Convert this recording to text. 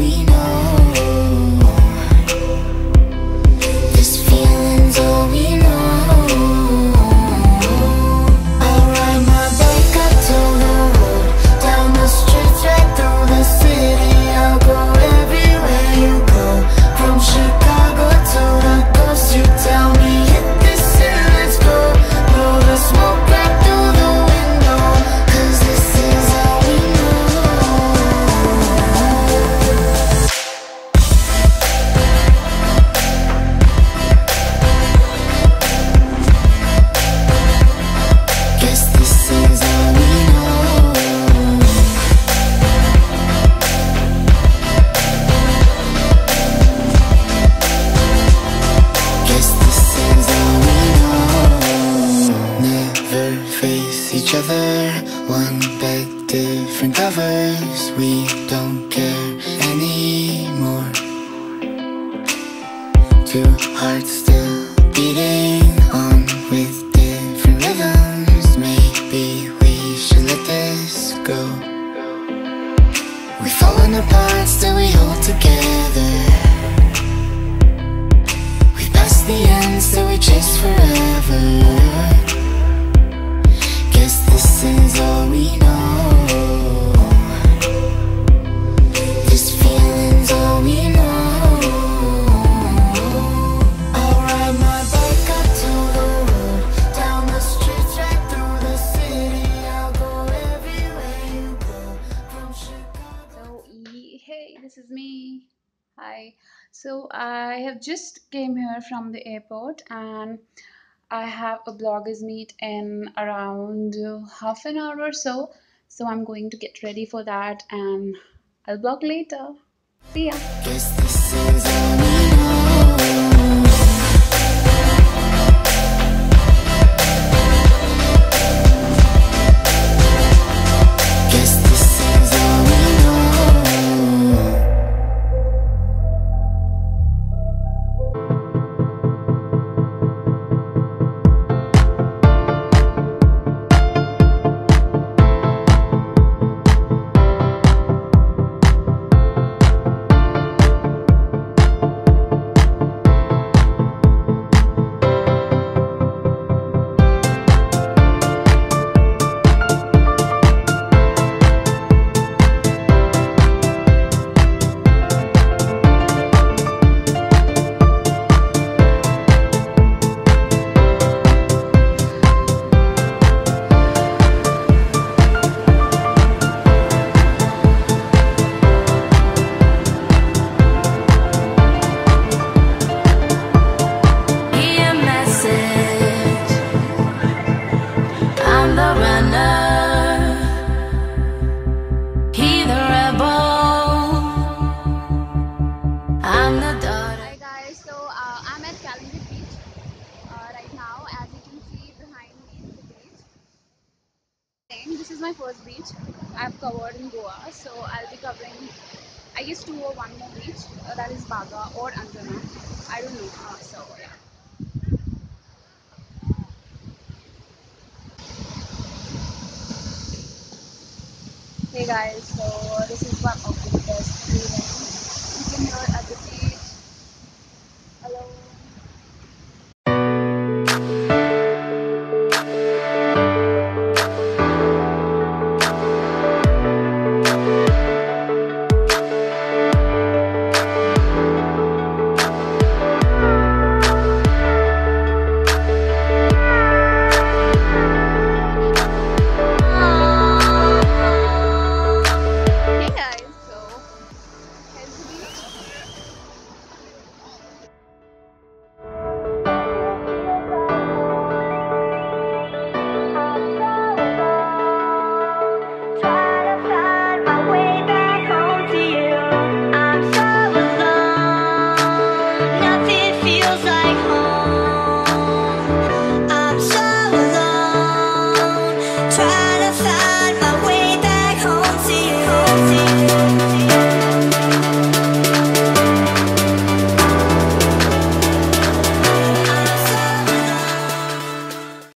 we know. This feeling's all we know. I'll ride my bike up to the road, down the streets, right through the city. I'll go everywhere you go, from Chicago to the coast. You tell me hit this and let's go, blow the smoke right through the window, 'cause this is all we know. Guess this is all we know. Guess this is all we know. Never face each other, one bed, different covers. We don't care anymore. Two hearts still beating on with different rhythms. Maybe we should let this go. We've fallen apart, still we hold together. We've passed the end, still we chase forever. Guess this is all we know. This feeling's all we know. I'll ride my bike up to the road, down the streets, right through the city. I'll go everywhere you go, from Chicago. Hey, this is me. Hi. So I have just came here from the airport and I have a bloggers meet in around half an hour or so. So I'm going to get ready for that and I'll blog later. See ya. Guess this is all we know. Guess this is all we know. Hear a message. I'm the runner. He the rebel. I'm the daughter. Hi guys, so I'm at Calumet Beach right now. As you can see behind me is the beach. And this is my first beach I've covered in Goa, so I'll be covering I guess two or one more beach, that is Baga or Anjuna. I don't know. So yeah. Hey guys, so this is one of the best